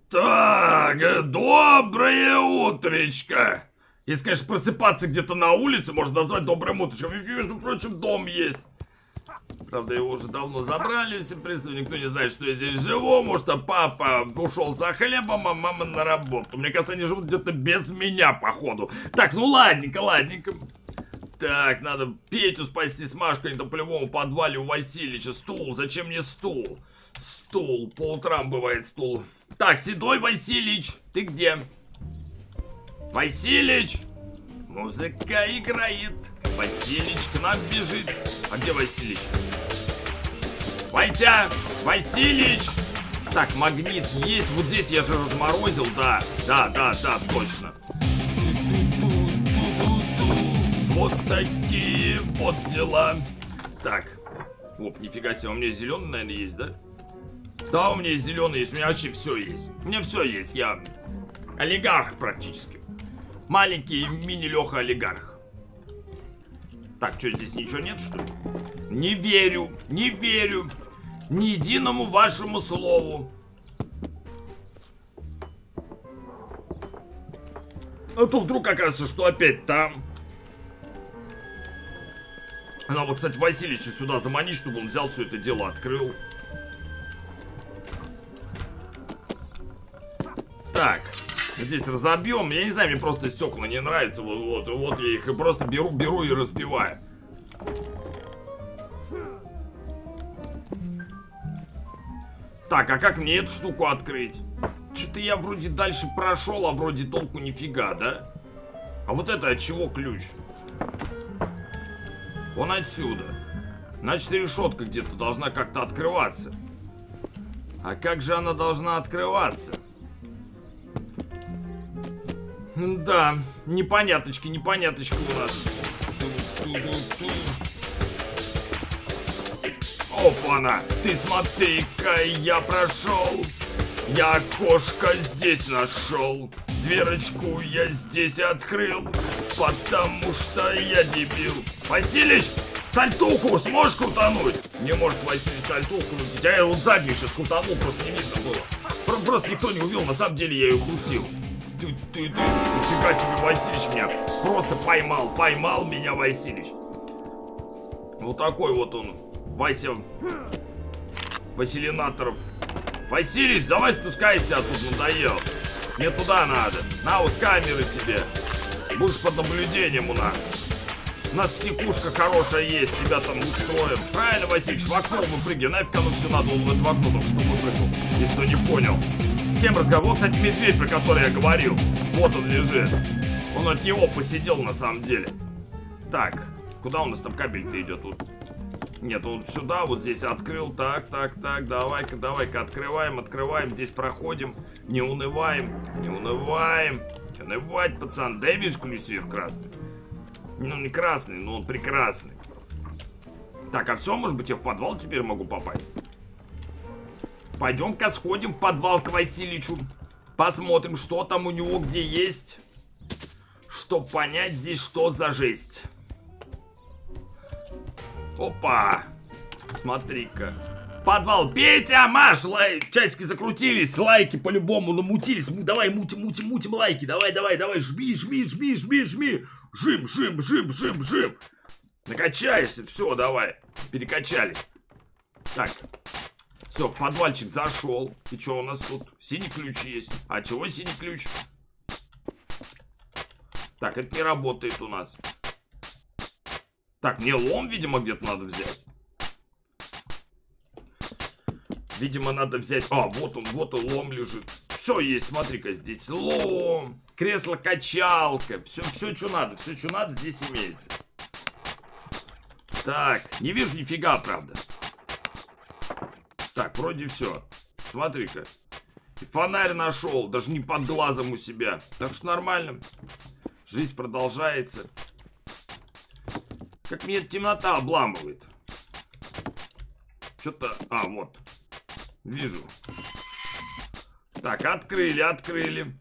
Так, доброе утречко. Если, конечно, просыпаться где-то на улице, можно назвать добрым утречком. Между прочим, дом есть. Правда, его уже давно забрали, все приставы, никто не знает, что я здесь живу. Может, папа ушел за хлебом, а мама на работу. Мне кажется, они живут где-то без меня, походу. Так, ну ладненько, ладненько. Так, надо Петю спасти с Машкой, это по-любому в подвале у Васильича. Стул, зачем мне стул? Стул, по утрам бывает стул. Так, Седой Васильич, ты где? Василич! Музыка играет. Василич к нам бежит. А где Василич? Вася! Василич! Так, магнит есть. Вот здесь я же разморозил, да. Да, точно. Вот такие вот дела. Так. Оп, нифига себе, у меня зеленый, наверное, есть, да? Да, у меня зеленый есть, у меня вообще все есть. У меня все есть, я олигарх практически. Маленький мини-Леха олигарх. Так, что, здесь ничего нет, что ли? Не верю, не верю ни единому вашему слову. А то вдруг окажется, что опять там. Надо, кстати, Васильича сюда заманить, чтобы он взял все это дело, открыл. Так, здесь разобьем. Я не знаю, мне просто стекла не нравятся. Вот я их и просто беру и разбиваю. Так, а как мне эту штуку открыть? Что-то я вроде дальше прошел, а вроде толку нифига, да? А вот это от чего ключ? Вон отсюда. Значит, решетка где-то должна как-то открываться. А как же она должна открываться? Да, непоняточки у нас. Опа-на! Ты смотри-ка, я прошел. Я окошко здесь нашел. Дверочку я здесь открыл, потому что я дебил. Василич, сальтуху сможешь крутануть? Не может Василий сальтуху крутить. А я вот заднюю сейчас крутанул, просто не видно было. Просто никто не увидел, на самом деле я ее крутил. Нифига себе, Василич меня просто поймал меня Василич. Вот такой вот он, Вася Василинаторов. Василич, давай спускайся, а тут надоел. Мне туда надо. На вот камеры тебе. Будешь под наблюдением у нас. У нас психушка хорошая есть, тебя там устроим. Правильно, Василич, в окно выпрыгивай. Нафиг оно все надо, он в это окно только что выпрыгнул. Если кто не понял. С кем разговор? Вот, кстати, медведь, про который я говорил. Вот он лежит. Он от него посидел на самом деле. Так, куда у нас там кабель-то идет? Вот. Нет, он сюда, вот здесь открыл. Так, давай-ка, открываем. Здесь проходим. Не унываем. Не унывать, пацан. Дай, видишь, ключ сверху красный. Ну, не красный, но он прекрасный. Так, а все, может быть, я в подвал теперь могу попасть? Пойдем-ка сходим в подвал к Васильичу. Посмотрим, что там у него где есть. Чтоб понять здесь, что за жесть. Опа! Смотри-ка. Подвал. Петя, Маш, часики закрутились, лайки по-любому намутились. Давай, мутим лайки. Давай. Жми. Жим. Накачаешься. Все, давай. Перекачали. Так. Все, в подвальчик зашел. И что у нас тут? Синий ключ есть. А чего синий ключ? Так, это не работает у нас. Так, мне лом, видимо, где-то надо взять. Видимо, надо взять... А, вот он, лом лежит. Все есть, смотри-ка, здесь лом, кресло-качалка. Все, что надо здесь имеется. Так, не вижу нифига, правда. Так, вроде все. Смотри-ка. Фонарь нашел, даже не под глазом у себя. Так что нормально. Жизнь продолжается. Как мне эта темнота обламывает. Что-то... А, вот. Вижу. Так, открыли.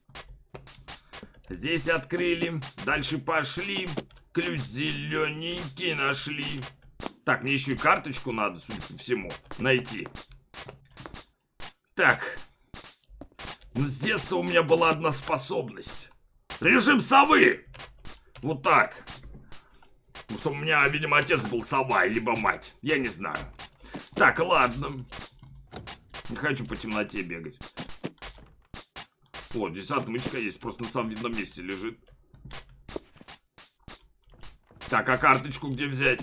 Здесь открыли. Дальше пошли. Ключ зелененький нашли. Так, мне еще и карточку надо, судя по всему, найти. Так. Но с детства у меня была одна способность. Режим совы. Вот так. Потому что у меня, видимо, отец был сова, либо мать. Я не знаю. Так, ладно. Не хочу по темноте бегать. О, здесь отмычка есть. Просто на самом видном месте лежит. Так, а карточку где взять?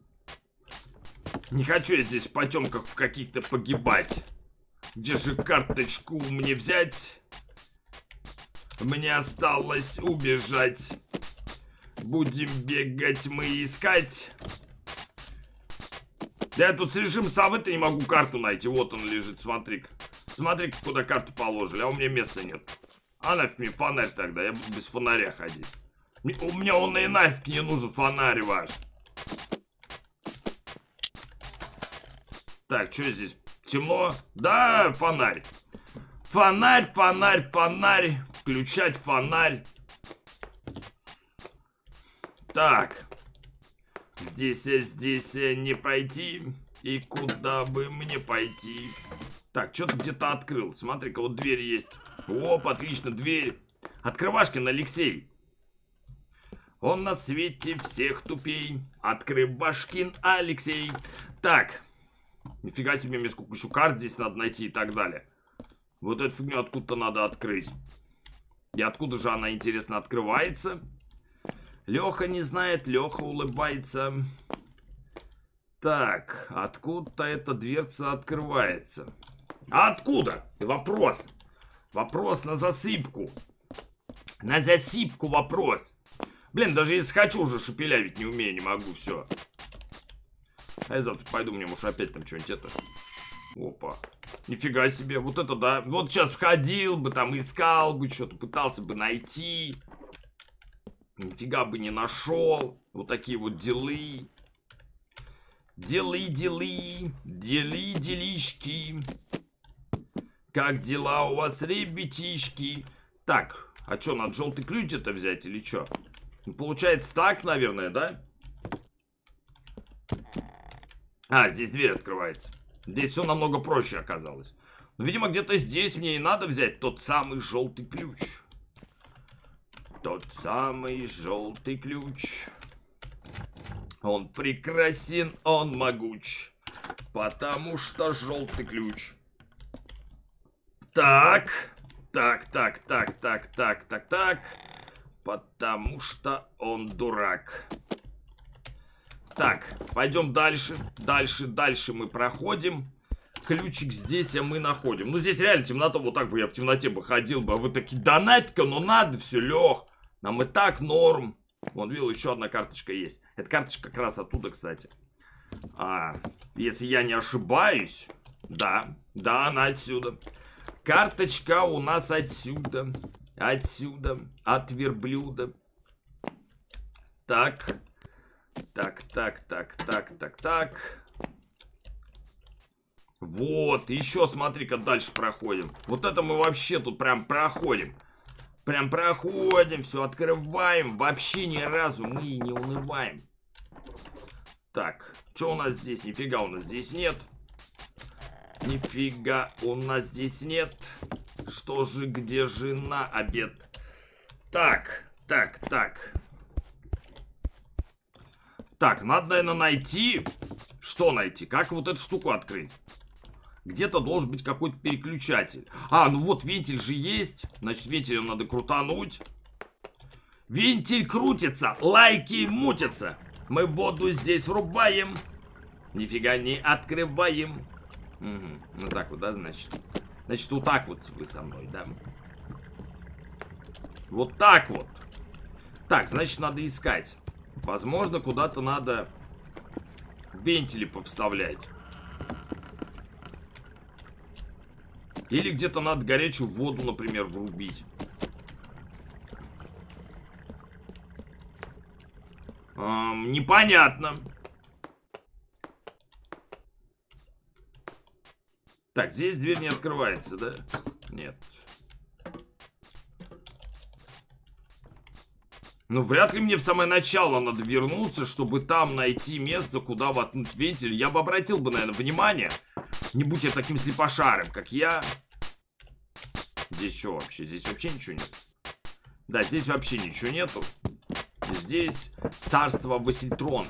Не хочу я здесь в потемках в каких-то погибать. Где же карточку мне взять? Мне осталось убежать. Будем бегать мы искать. Я тут с режимом совы-то не могу карту найти. Вот он лежит, смотри-ка. Смотри-ка, куда карту положили, а у меня места нет. А нафиг мне фонарь тогда, я буду без фонаря ходить. У меня он и нафиг не нужен фонарь ваш. Так, что здесь? Темно? Да, фонарь. Фонарь, фонарь, фонарь. Включать фонарь. Так. Здесь не пойти. И куда бы мне пойти? Так, что-то где-то открыл. Смотри-ка, вот дверь есть. Оп, отлично, дверь. Открывашкин Алексей. Он на свете всех тупей. Открывашкин Алексей. Так. Нифига себе, мне сколько еще карт здесь надо найти и так далее. Вот эту фигню откуда-то надо открыть. И откуда же она, интересно, открывается? Леха не знает, Леха улыбается. Так, откуда-то эта дверца открывается. А откуда? Вопрос. Вопрос на засыпку. На засыпку вопрос. Блин, даже если хочу, уже шепелявить не умею, не могу, все. А я завтра пойду, мне может опять там что-нибудь это. Опа. Нифига себе, вот это да. Вот сейчас входил бы, там искал бы, что-то пытался бы найти. Нифига бы не нашел. Вот такие вот делы. Делишки. Как дела у вас, ребятишки? Так, а что, надо желтый ключ где-то взять или что? Ну, получается так, наверное, да? А, здесь дверь открывается. Здесь все намного проще оказалось. Но, видимо, где-то здесь мне и надо взять тот самый желтый ключ. Тот самый желтый ключ. Он прекрасен, он могуч. Потому что желтый ключ. Так. Потому что он дурак. Так, пойдем дальше. Дальше мы проходим. Ключик здесь, а мы находим. Ну, здесь реально темнота. Вот так бы я в темноте бы ходил бы. А вы такие, да нафиг, но надо все, Лех. Нам и так норм. Вон, видел, еще одна карточка есть. Эта карточка как раз оттуда, кстати. Если я не ошибаюсь. Да, она отсюда. Карточка у нас отсюда. От верблюда. Так. Вот, еще смотри-ка дальше проходим. Вот это мы вообще тут прям проходим. Все открываем. Вообще ни разу мы не унываем. Так, что у нас здесь? Нифига у нас здесь нет. Что же, где же на обед? Так. Так, надо, наверное, найти. Что найти? Как вот эту штуку открыть? Где-то должен быть какой-то переключатель. Ну вот вентиль же есть. Значит, вентилем надо крутануть. Вентиль крутится, лайки мутятся. Мы воду здесь врубаем. Нифига не открываем. Ну так вот, да, значит. Значит, вот так вот вы со мной, да? Вот так вот. Так, значит, надо искать. Возможно, куда-то надо вентили повставлять. Или где-то надо горячую воду, например, врубить. Непонятно. Так, здесь дверь не открывается, да? Нет. Ну, вряд ли мне в самое начало надо вернуться, чтобы там найти место, куда воткнуть вентиль. Я бы обратил бы, наверное, внимание. Не будь я таким слепошарым, как я. Здесь что вообще? Здесь вообще ничего нет. Да, здесь вообще ничего нету. Здесь царство Васильтрона.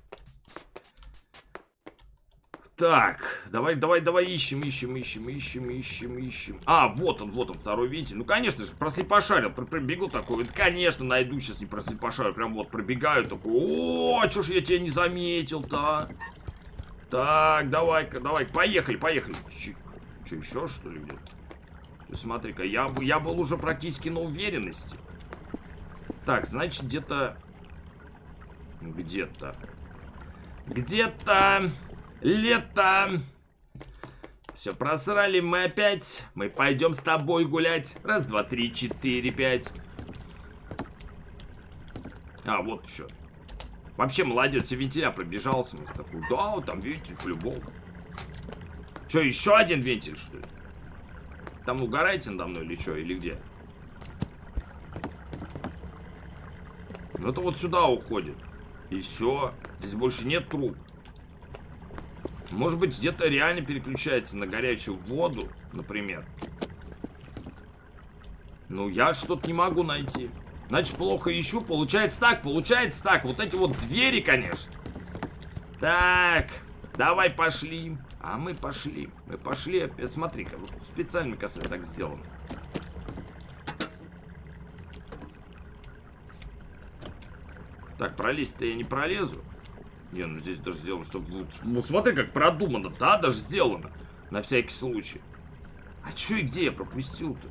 Так, давай ищем. А, вот он, второй вентиль. Ну, конечно же, прослепошарил. Пробегу такой. Вот, конечно, найду сейчас не прослепошарил. Прям вот пробегаю такой. О, чё ж я тебя не заметил-то? Так, давай-ка, поехали. Че, еще что ли где-то? Смотри-ка, я был уже практически на уверенности. Так, значит, где-то лето. Все, просрали мы опять. Мы пойдем с тобой гулять. Раз, два, три, четыре, пять. А, вот еще. Вообще, молодец, все вентиля пробежался. Мы с такой, да, там вентиль по-любому. Че, еще один вентиль, что ли? Там угораете надо мной или что, или где? Ну, это вот сюда уходит. И все. Здесь больше нет труб. Может быть, где-то реально переключается на горячую воду, например. Ну, я что-то не могу найти. Значит, плохо ищу. Получается так. Вот эти вот двери, конечно. Так, давай пошли. А мы пошли. Опять, смотри-ка, вот специально, касается, так сделано. Так, пролезть-то я не пролезу. Не, ну здесь даже сделано, чтобы... Ну смотри, как продумано, да, даже сделано. На всякий случай. А чё и где я пропустил-то?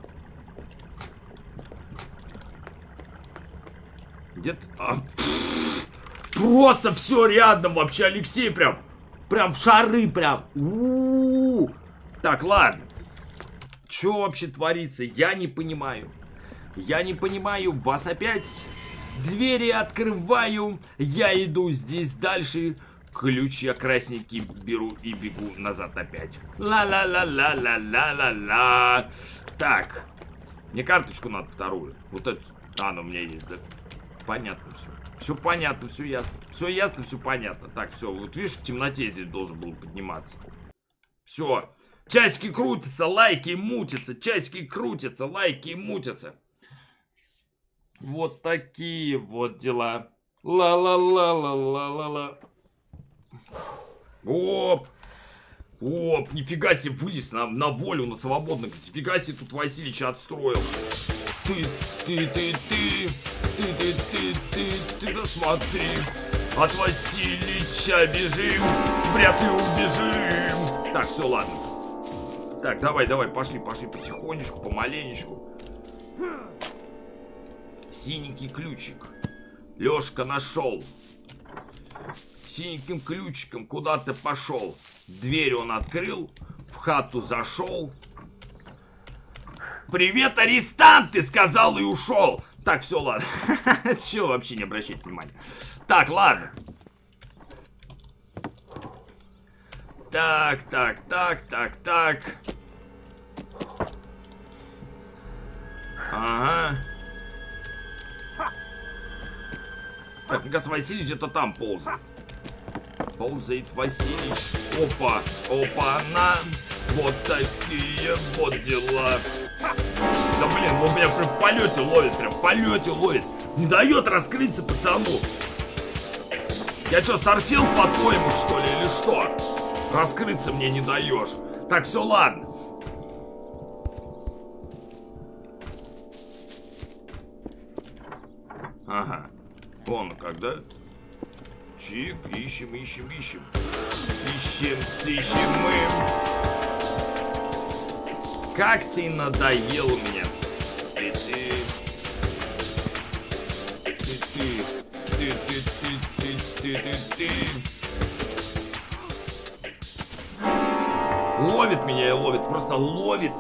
Где-то... просто все рядом вообще, Алексей, прям в шары, прям. Так, ладно. Чё вообще творится? Я не понимаю. Вас опять... Двери открываю, я иду здесь дальше. Ключ я красненький беру и бегу назад опять. Ла-ла-ла-ла-ла-ла-ла-ла. Так, мне карточку надо вторую. Вот эту. А, она у меня есть, да? Понятно все. Все понятно, все ясно. Все ясно, все понятно. Так, все, вот видишь, в темноте здесь должен был подниматься. Все. Часики крутятся, лайки мутятся. Часики крутятся, лайки мутятся. Вот такие вот дела. Ла-ла-ла-ла-ла-ла-ла. Оп. Нифига себе вылез на волю, на свободно. Нифига себе тут Васильич отстроил. Ты, да смотри. От Васильича бежим. Вряд ли убежим. Так, все, ладно. Так, давай, пошли потихонечку, помаленечку. Синенький ключик. Лёшка нашел. Синеньким ключиком куда ты пошел? Дверь он открыл, в хату зашел. Привет, арестант, ты сказал и ушел. Так, все, ладно. Чего вообще не обращать внимания? Так, ладно. Так. Ага. Так, мне кажется, Василич где-то там ползает. Ползает Василич. Опа-на. Вот такие вот дела. Да блин, он меня прям в полете ловит, Не дает раскрыться пацану. Я что, Старфилд, по-твоему, что ли, или что? Раскрыться мне не даешь. Так, все, ладно. Ага. Вон как, да? Чик, ищем мы. Как ты надоел мне. Ловит меня и ловит. Просто ловит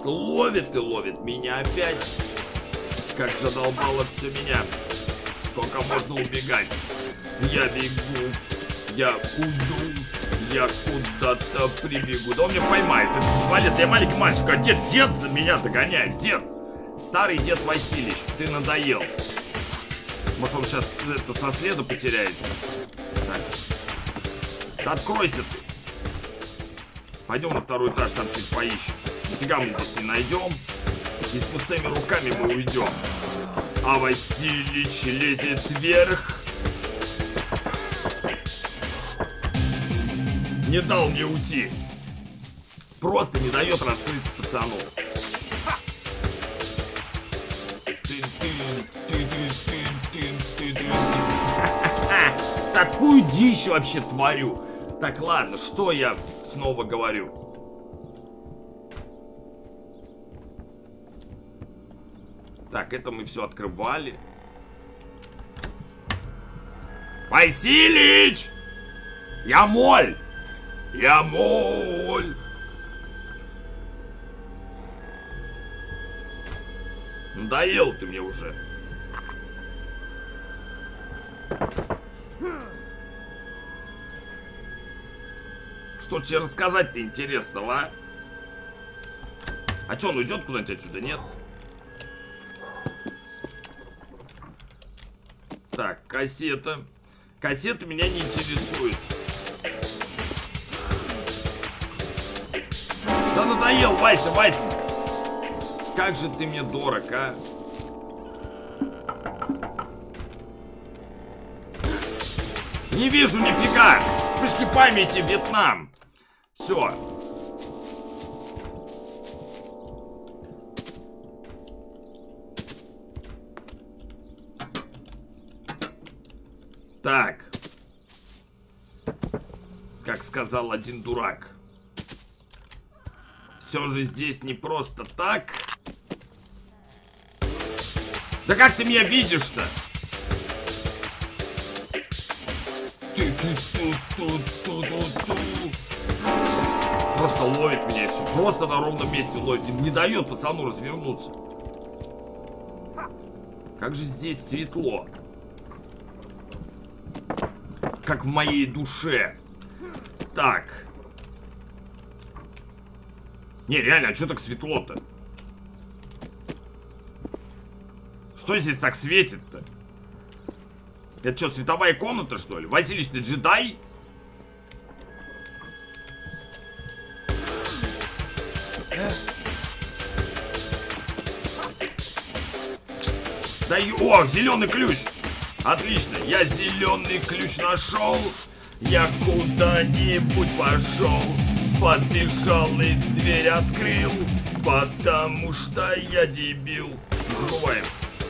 меня опять. Как задолбало все меня. Сколько можно убегать? Я бегу, я уйду, я куда-то прибегу. Да он меня поймает, это бесполезно. Я маленький мальчик, а дед за меня догоняет. Дед, старый дед Васильич, ты надоел. Может, он сейчас со следа потеряется. Так. Да откройся ты. Пойдем на второй этаж, там чуть поищем. Нифига мы здесь не найдем. И с пустыми руками мы уйдем. А Василич лезет вверх. Не дал мне уйти. Просто не дает раскрыться пацану. Такую дичь вообще творю. Так, ладно, что я снова говорю? Так, это мы все открывали. Василич! Я моль! Я моль! Надоел ты мне уже. Что тебе рассказать-то интересного, а? А что, он уйдет куда-нибудь отсюда, нет? Так, кассета. Кассета меня не интересует. Да надоел, Вася, Вася. Как же ты мне дорог, а? Не вижу нифига. Вспышки памяти, Вьетнам. Все. Так. Как сказал один дурак. Все же здесь не просто так. Да как ты меня видишь-то? Просто ловит меня и все. Просто на ровном месте ловит. Не дает пацану развернуться. Как же здесь светло. Как в моей душе. Так. Не, реально, а что так светло-то? Что здесь так светит-то? Это что, световая комната, что ли? Василич, ты джедай? Да о, зеленый ключ! Отлично, я зеленый ключ нашел. Я куда-нибудь пошел. Подбежал и дверь открыл. Потому что я дебил. Не забываем.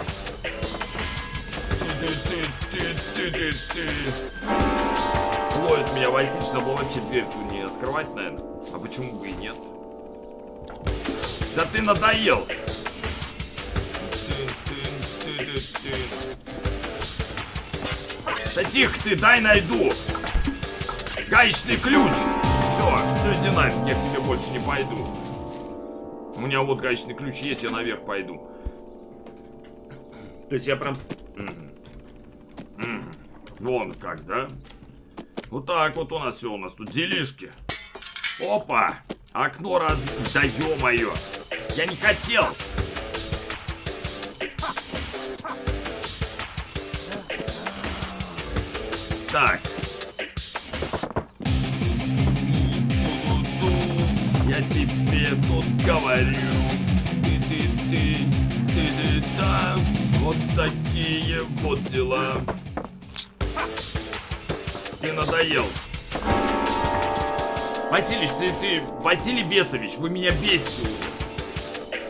Ловит меня Василич, надо было вообще дверь не открывать, наверное. А почему бы и нет? Да ты надоел! Да тихо ты, дай найду! Гаечный ключ! Все, иди нафиг, я к тебе больше не пойду. У меня вот гаечный ключ есть, я наверх пойду. То есть я прям... Вон как, да? Вот так вот у нас все, у нас тут делишки. Опа! Окно раз... Да ё-моё! Я не хотел! Так. Я тебе тут говорю. Ты-да. Вот такие вот дела. Ты надоел. Василич, ты... Василий Бесович, вы меня бесите уже.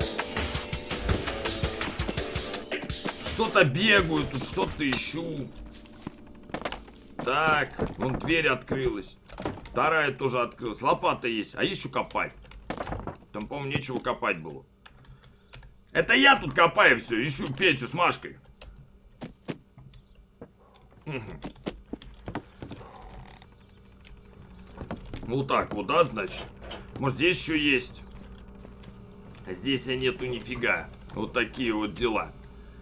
Что-то бегаю тут, что-то ищу. Так, вон дверь открылась. Вторая тоже открылась. Лопата есть. А есть что копать? Там, по-моему, нечего копать было. Это я тут копаю все. Ищу Петю с Машкой. Вот так вот, да, значит? Может, здесь еще есть? А здесь и нету нифига. Вот такие вот дела.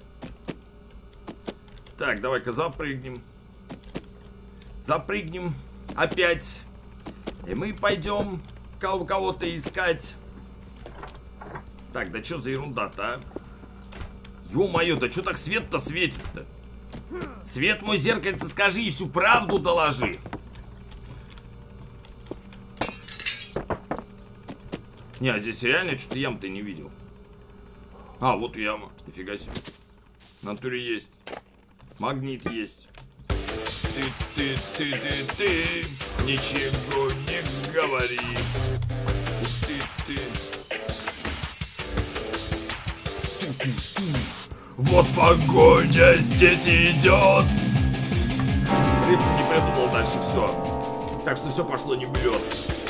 Так, давай-ка запрыгнем. Запрыгнем опять. И мы пойдем кого-то искать. Так, да что за ерунда-то, а? Ё-моё, да что так свет-то светит-то? Свет мой, зеркальце, скажи и всю правду доложи. Не, а здесь реально что-то ям-то не видел. А, вот яма. Нифига себе. В натуре есть. Магнит есть. Ты. Ничего не говори. Ты. Вот погоня здесь идет. Рыбку не придумал дальше, все. Так что все пошло не в лед.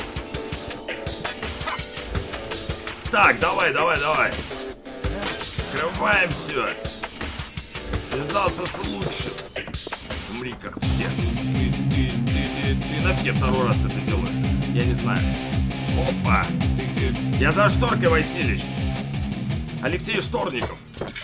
Так, давай. Открываем все. Связался с лучшим. Умри, как все. Ты нафиг я второй раз это делаю? Я не знаю. Опа. Ты. Я за шторкой, Василич. Алексей Шторников.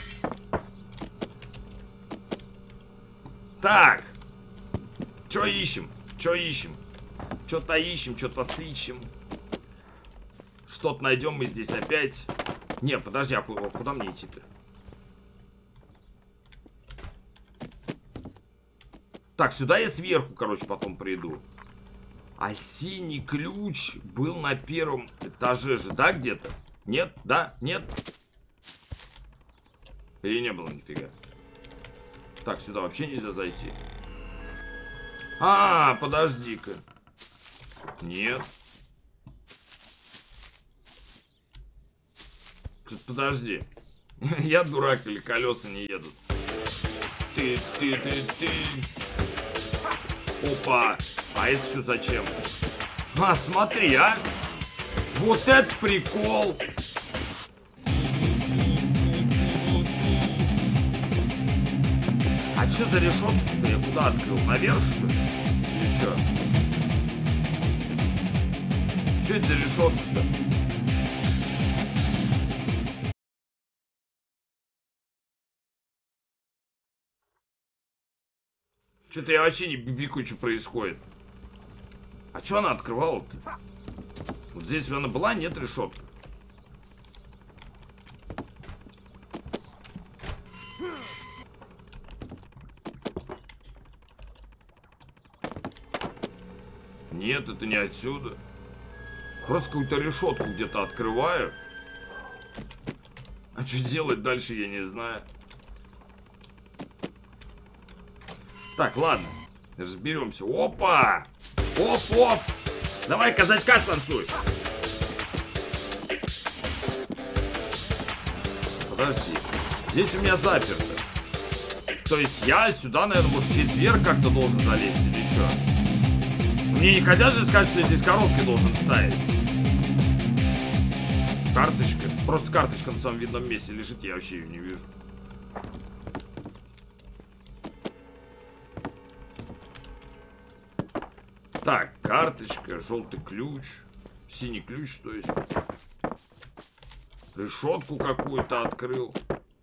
Так. Чё ищем? Что-то ищем, что-то сыщем. Что-то найдем мы здесь опять. Не, подожди, а куда мне идти-то? Так, сюда я сверху, короче, потом приду. А синий ключ был на первом этаже же, да, где-то? Нет? Да? Нет? Или не было нифига? Так, сюда вообще нельзя зайти. А, подожди-ка. Нет. Подожди. Я дурак или колеса не едут? Ты. Опа. А это что зачем? А, смотри, а. Вот это прикол. А что за решетку-то я куда открыл? Наверх, что ли? Или что? Что это за решетка-то? Что-то я вообще не бибикаю, что происходит. А что она открывала-то? Вот здесь она была, нет решетки. Нет, это не отсюда. Просто какую-то решетку где-то открываю. А что делать дальше, я не знаю. Так, ладно. Разберемся. Опа! Оп! Давай казачка станцуй. Подожди. Здесь у меня заперто. То есть я сюда, наверное, может, через верх как-то должен залезть или что? Мне не хотят же сказать, что я здесь коробки должен ставить. Карточка. Просто карточка на самом видном месте лежит, я вообще ее не вижу. Так, карточка, желтый ключ, синий ключ, то есть. Решетку какую-то открыл.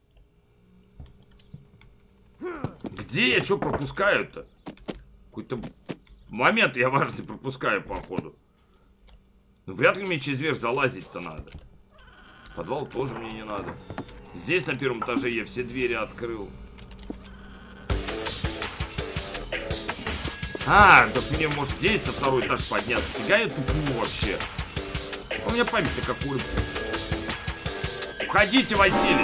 Где я что пропускаю-то? Какой-то момент я важный пропускаю, походу. Ну, вряд ли мне через верх залазить-то надо. Подвал тоже мне не надо. Здесь на первом этаже я все двери открыл. А, так мне может здесь на второй этаж подняться. Фига я туплю вообще. У меня память-то какую. Уходите, Василич.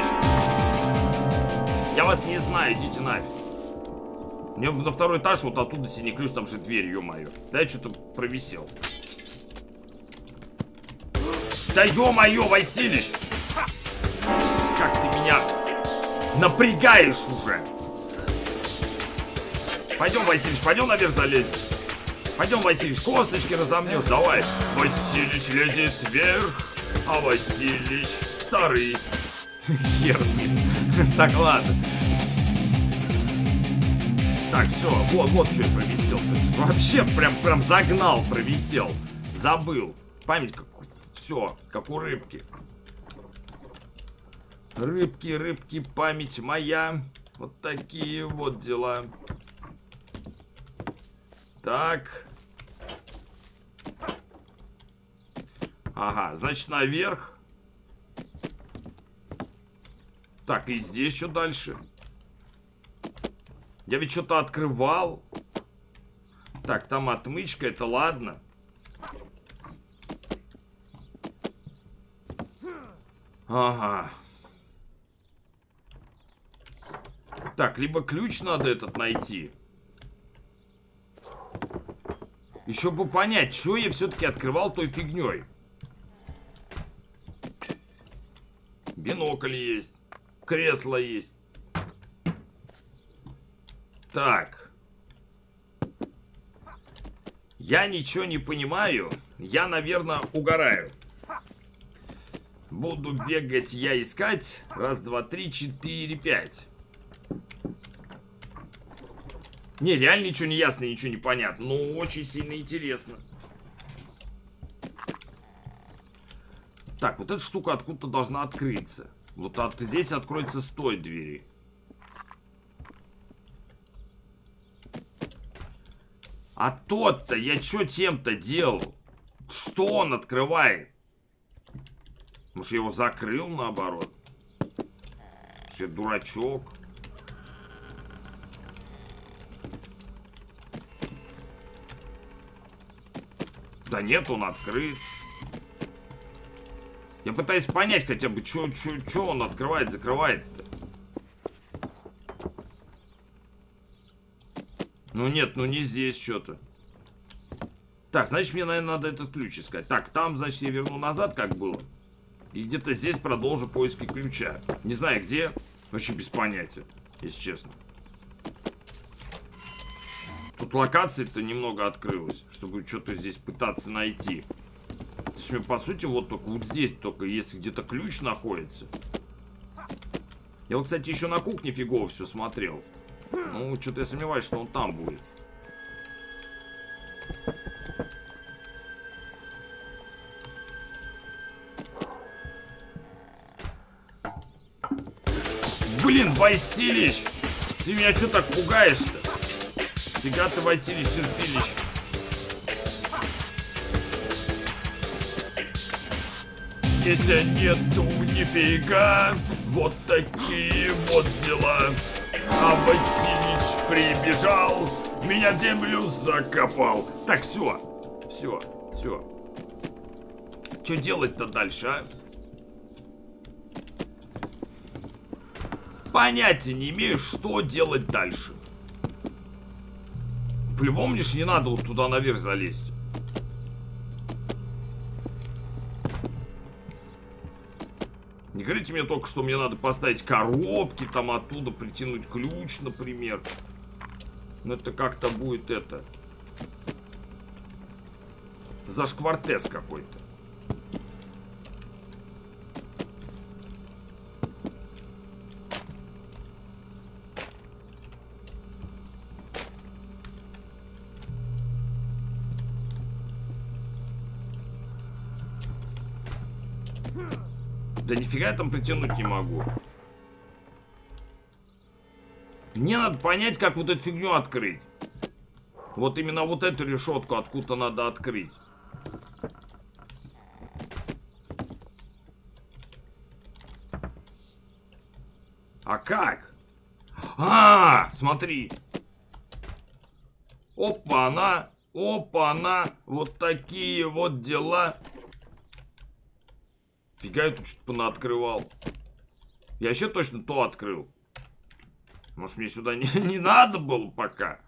Я вас не знаю, идите нафиг. Мне на второй этаж вот оттуда синий ключ, там же дверь, ё-моё. Да я что-то провисел. Да ё-моё, Василич! Как ты меня напрягаешь уже! Пойдем, Василич, пойдем наверх залезем. Пойдем, Василич, косточки разомнешь, давай. Василич лезет вверх, а Василич старый. Хер, блин. Так, ладно. Так, все, вот что я провисел. Вообще прям загнал, провисел. Забыл. Память как... Все, как у рыбки. Рыбки, память моя. Вот такие вот дела. Так. Ага, значит, наверх. Так, и здесь что дальше? Я ведь что-то открывал. Так, там отмычка, это ладно. Ага. Так, либо ключ надо этот найти. Еще бы понять, что я все-таки открывал той фигней. Бинокль есть. Кресло есть. Так. Я ничего не понимаю. Я, наверное, угораю. Буду бегать я искать. Раз, два, три, 4, 5. Не, реально ничего не ясно, ничего не понятно. Но очень сильно интересно. Так, вот эта штука откуда-то должна открыться. Вот здесь откроется с той двери. А тот-то, я что тем-то делал? Что он открывает? Может, я его закрыл наоборот? Может, я дурачок? Да нет, он открыт. Я пытаюсь понять хотя бы, что он открывает, закрывает-то. Ну нет, ну не здесь что-то. Так, значит, мне, наверное, надо этот ключ искать. Так, там, значит, я верну назад, как было. И где-то здесь продолжу поиски ключа. Не знаю где, вообще без понятия, если честно. Тут локация-то немного открылась, чтобы что-то здесь пытаться найти. То есть, мне, по сути, вот только вот здесь, только если где-то ключ находится. Я вот, кстати, еще на кухне фигово все смотрел. Ну, что-то я сомневаюсь, что он там будет. Блин, Василич! Ты меня что так пугаешь-то? Фига ты, Василий Серпилич. Если нету нифига, вот такие вот дела. А Василич прибежал, меня в землю закопал. Так, все. Что делать-то дальше, а? Понятия не имею, что делать дальше. По-любому мне ж не надо вот туда наверх залезть. Не говорите мне только, что мне надо поставить коробки, там оттуда притянуть ключ, например. Ну это как-то будет это. Зашквартес какой-то. Да нифига я там притянуть не могу. Мне надо понять, как вот эту фигню открыть. Вот именно вот эту решетку откуда-то надо открыть. А как? А, смотри. Опа-на, опа-на. Вот такие вот дела. Фига я тут что-то понаоткрывал. Я еще точно то открыл. Может, мне сюда не надо было пока?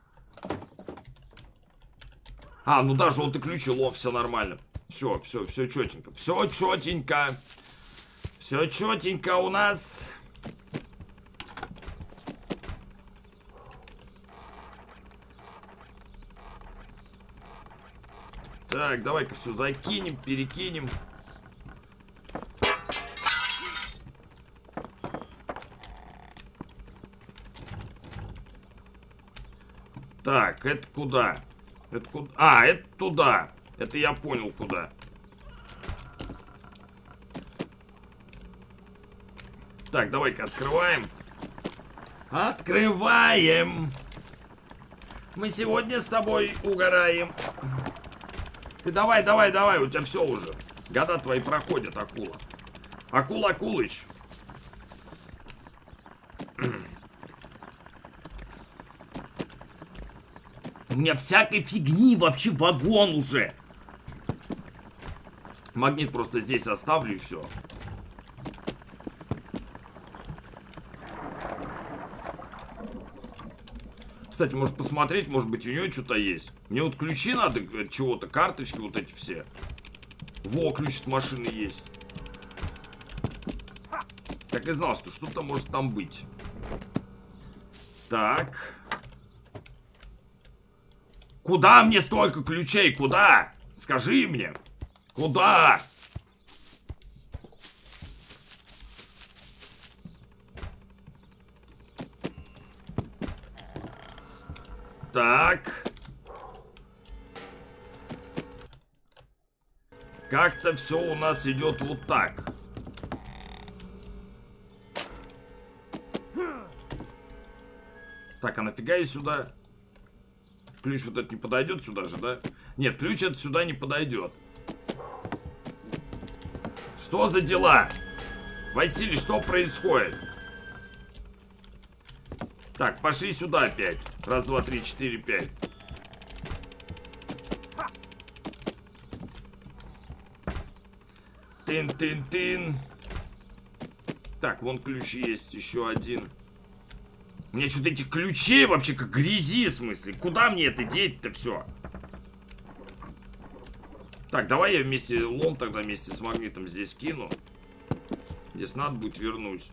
А, ну да, желтый ключ и лом, все нормально. Все четенько. Все четенько. Все четенько у нас. Так, давай-ка все закинем, перекинем. Так, это куда? Это куда? А, это туда. Это я понял, куда. Так, давай-ка открываем. Открываем. Мы сегодня с тобой угораем. Ты давай, у тебя все уже. Года твои проходят, акула. Акула, Акулыч. У меня всякой фигни вообще вагон уже. Магнит просто здесь оставлю и все. Кстати, может посмотреть, может быть у нее что-то есть. Мне вот ключи надо чего-то, карточки вот эти все. Во, ключ от машины есть. Так и знал, что что-то может там быть. Так. Куда мне столько ключей? Куда? Скажи мне. Куда? Так. Как-то все у нас идет вот так. Так, а нафига я сюда? Ключ вот этот не подойдет сюда же, да? Нет, ключ этот сюда не подойдет. Что за дела? Василий, что происходит? Так, пошли сюда опять. Раз, два, три, четыре, пять. Тын-тын-тын. Так, вон ключ есть, еще один. У меня что-то этих ключей вообще как грязи, в смысле. Куда мне это деть-то все? Так, давай я вместе лом тогда вместе с магнитом здесь кину. Здесь надо будет вернусь.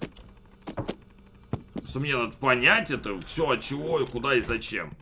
Что мне надо понять это, все от чего, и куда и зачем.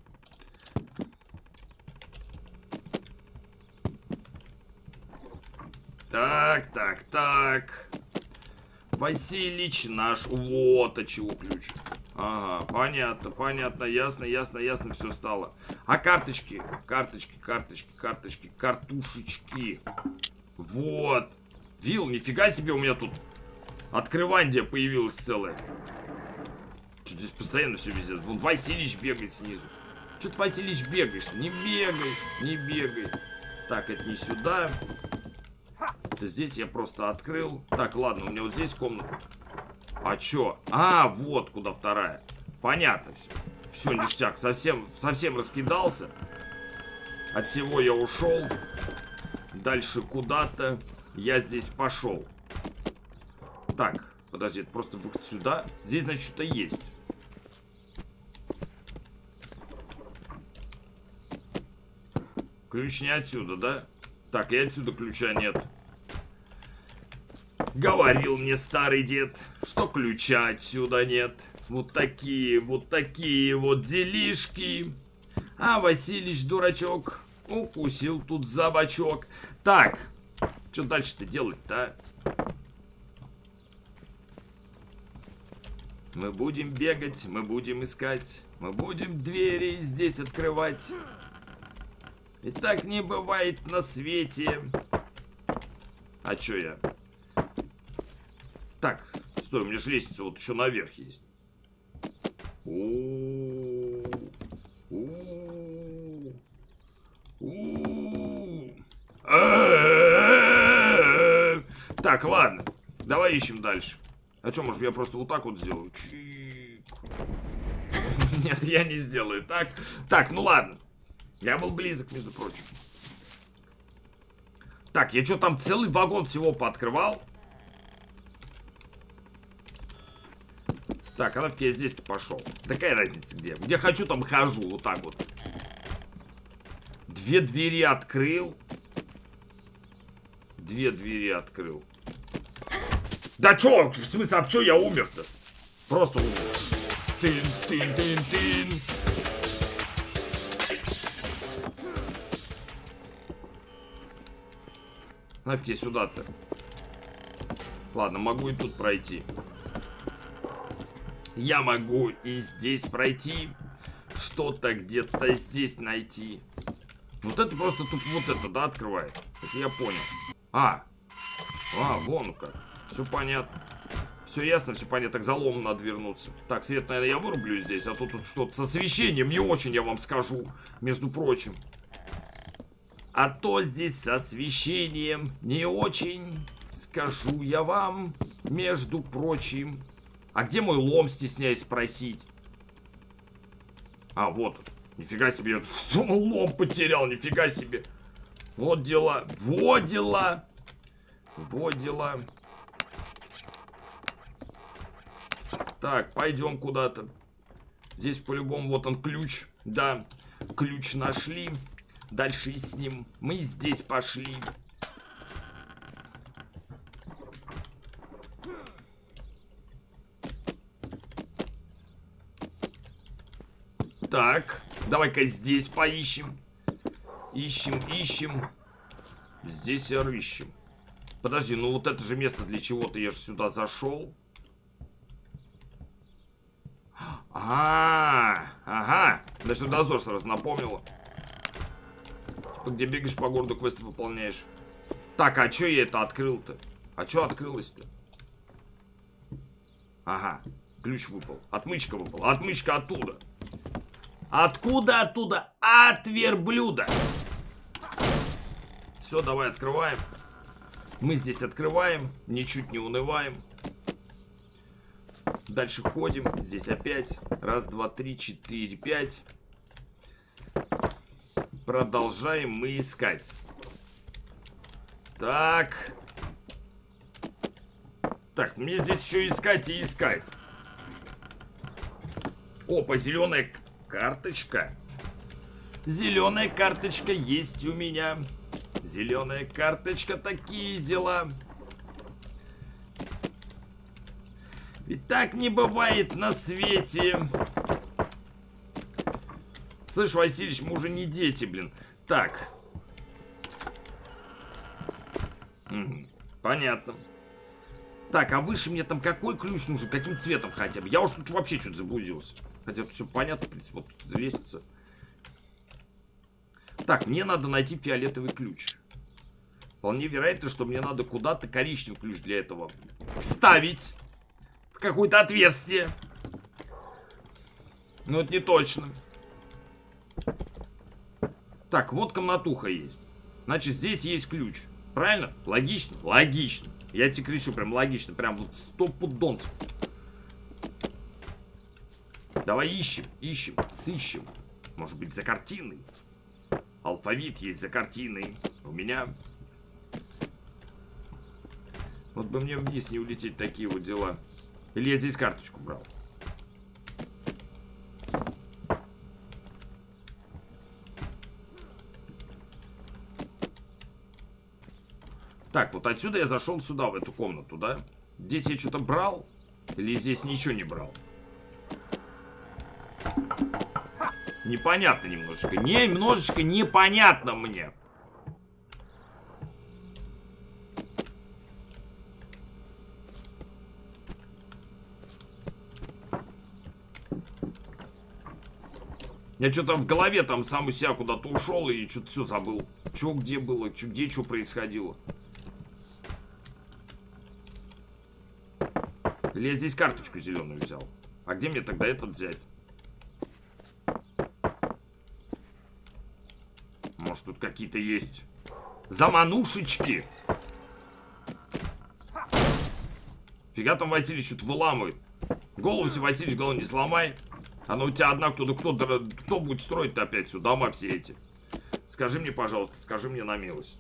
Так, так, так. Василич наш. Вот от чего ключ. Ага, понятно, понятно, ясно, ясно, ясно все стало. А карточки, карточки, карточки, карточки, картушечки. Вот. Вил, нифига себе у меня тут открывандия появилась целая. Что здесь постоянно все везет. Вон Василич бегает снизу. Что ты, Василич, бегаешь? Не бегай, не бегай. Так, это не сюда. Здесь я просто открыл. Так, ладно, у меня вот здесь комната. А чё? А, вот куда вторая. Понятно все. Все, ништяк. Совсем раскидался. От всего я ушел. Дальше куда-то я здесь пошел. Так, подожди, это просто выход сюда. Здесь, значит, что-то есть. Ключ не отсюда, да? Так, и отсюда ключа нет. Говорил мне старый дед, что ключа отсюда нет. Вот такие вот делишки. А Василич, дурачок, укусил тут за бочок. Так, что дальше-то делать-то, а? Мы будем бегать, мы будем искать, мы будем двери здесь открывать. И так не бывает на свете. А чё я? Так, стой, у меня же лестница вот еще наверх есть. Так, ладно. Давай ищем дальше. А что, может, я просто вот так вот сделаю? Нет, я не сделаю так. Так, ну ладно. Я был близок, между прочим. Так, я что, там целый вагон всего пооткрывал? Так, а нафиг я здесь-то пошел? Такая разница где? Где хочу, там хожу. Вот так вот. Две двери открыл. Две двери открыл. Да чё? В смысле, а чё я умер-то? Просто умер. Тын-тын-тын-тын. Нафиг я сюда-то? Ладно, могу и тут пройти. Я могу и здесь пройти. Что-то где-то здесь найти. Вот это просто тут вот это, да, открывает. Это я понял. Вон как. Все понятно. Все ясно, все понятно. Так, за ломом надо вернуться. Так, свет, наверное, я вырублю здесь. А то тут что-то с освещением не очень, я вам скажу. Между прочим. А то здесь с освещением не очень, скажу я вам, между прочим. А где мой лом, стесняюсь спросить? А, вот. Нифига себе, я лом потерял, нифига себе. Вот дела. Вот дела. Вот дела. Так, пойдем куда-то. Здесь по-любому вот он ключ. Да, ключ нашли. Дальше и с ним. Мы здесь пошли. Так, давай-ка здесь поищем. Ищем. Здесь и рыщем. Подожди, ну вот это же место для чего-то. Я же сюда зашел. Ага. Ночной дозор сразу напомнила. Типа, где бегаешь по городу, квесты выполняешь. Так, а чё я это открыл-то? А чё открылось-то? Ага, ключ выпал. Отмычка выпала. Отмычка оттуда. Откуда оттуда? От верблюда. Все, давай открываем. Мы здесь открываем. Ничуть не унываем. Дальше ходим. Здесь опять. Раз, два, три, четыре, пять. Продолжаем мы искать. Так. Так, мне здесь еще искать и искать. Опа, зеленая карточка. Зеленая карточка есть у меня. Зеленая карточка, такие дела. Ведь так не бывает на свете. Слышь, Васильевич, мы уже не дети, блин. Так. Понятно. Так, а выше мне там какой ключ нужен? Каким цветом хотя бы? Я уж тут вообще что-то заблудился. Хотя все понятно, в принципе, вот весится. Так, мне надо найти фиолетовый ключ. Вполне вероятно, что мне надо куда-то коричневый ключ для этого вставить. В какое-то отверстие. Но это не точно. Так, вот комнатуха есть. Значит, здесь есть ключ. Правильно? Логично? Логично. Я тебе кричу, прям логично. Прям вот 100 пудонцев. Давай ищем, сыщем. Может быть, за картиной. Алфавит есть за картиной. У меня. Вот бы мне вниз не улететь, такие вот дела. Или я здесь карточку брал? Так, вот отсюда я зашел сюда, в эту комнату, да? Здесь я что-то брал? Или здесь ничего не брал? Непонятно немножечко. Немножечко непонятно мне. Я что-то в голове там сам у себя куда-то ушел и что-то все забыл. Что где было, где что происходило. Или я здесь карточку зеленую взял. А где мне тогда этот взять? Может, тут какие-то есть заманушечки? Фига там Василий что-то выламывает. Голову себе, Василий, голову не сломай. Она у тебя одна, кто будет строить-то опять все, дома все эти? Скажи мне, пожалуйста, скажи мне на милость.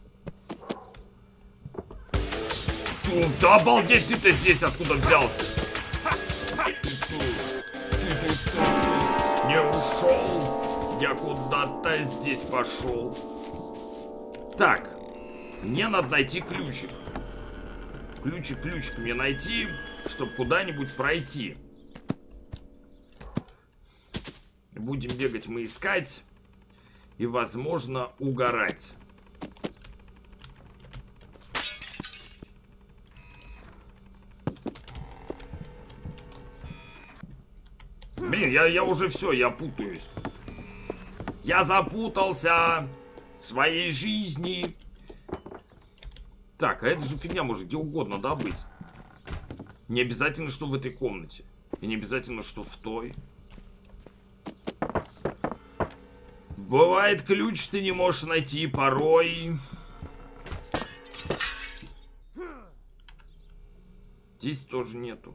Да обалдеть, ты-то здесь откуда взялся? Не ушел. Я куда-то здесь пошел. Так. Мне надо найти ключик. Ключик мне найти, чтобы куда-нибудь пройти. Будем бегать мы искать. И, возможно, угорать. Блин, я уже все, я путаюсь. Я запутался в своей жизни. Так, а это же фигня может где угодно, да, быть? Не обязательно, что в этой комнате. И не обязательно, что в той. Бывает, ключ ты не можешь найти порой. Здесь тоже нету.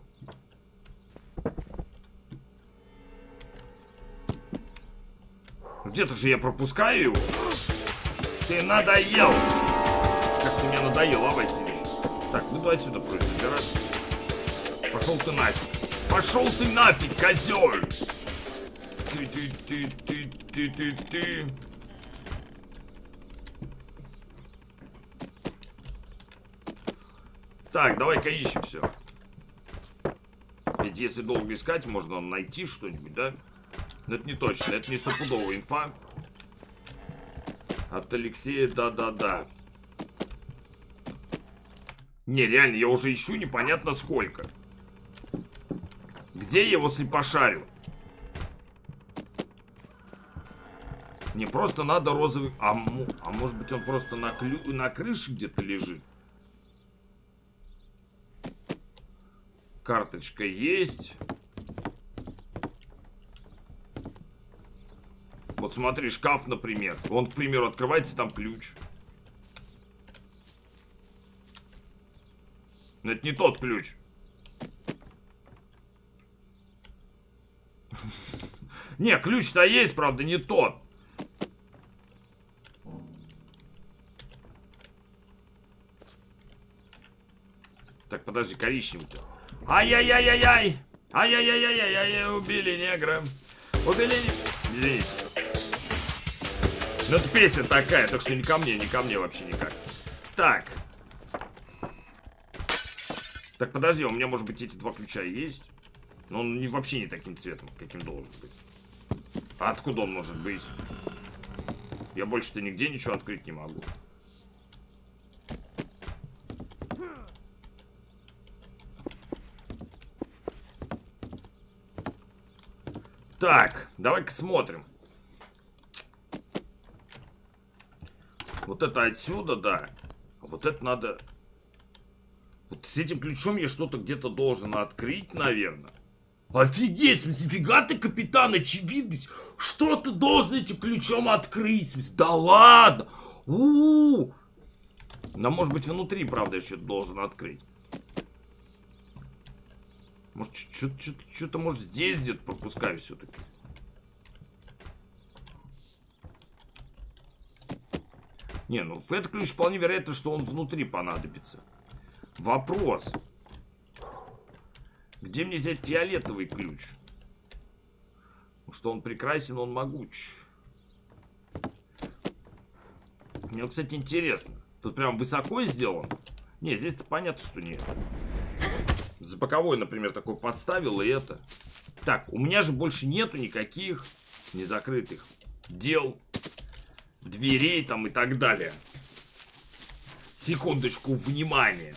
Где-то же я пропускаю его. Ты надоел. Как ты мне надоел, а, Васильевич? Так, буду отсюда просто забираться. Пошел ты нафиг. Пошел ты нафиг, козел. Ты. Так, давай-ка ищем все. Ведь если долго искать, можно найти что-нибудь, да? Но это не точно, это не стопудовая инфа. От Алексея, да. Не, реально, я уже ищу непонятно сколько. Где я его слепошарю? Мне просто надо розовый... А может быть он просто на крыше где-то лежит? Карточка есть. Вот смотри, шкаф, например. Он, к примеру, открывается, там ключ. Но это не тот ключ. Не, ключ-то есть, правда, не тот. Так, подожди, коричневый-то. Ай-яй-яй-яй-яй! Ай-яй-яй-яй-яй! Убили негра. Убили... Извините. Ну, это песня такая, так что не ко мне вообще никак. Так. Так, подожди, у меня, может быть, эти два ключа есть? Но он вообще не таким цветом, каким должен быть. А откуда он может быть? Я больше-то нигде ничего открыть не могу. Так, давай-ка смотрим. Вот это отсюда, да. А вот это надо... Вот с этим ключом я что-то где-то должен открыть, наверное. Офигеть, в смысле, фига ты, капитан, очевидность. Что ты должен этим ключом открыть? В смысле, да ладно. Но может быть внутри, правда, я что-то должен открыть. Может, что-то, может, здесь где-то пропускаю все-таки. Не, ну, этот ключ вполне вероятно, что он внутри понадобится. Вопрос. Где мне взять фиолетовый ключ? Что он прекрасен, он могуч. Мне, кстати, интересно. Тут прям высоко сделан? Не, здесь-то понятно, что нет. За боковой, например, такой подставил, и это. Так, у меня же больше нету никаких незакрытых дел, дверей там и так далее. Секундочку, внимание.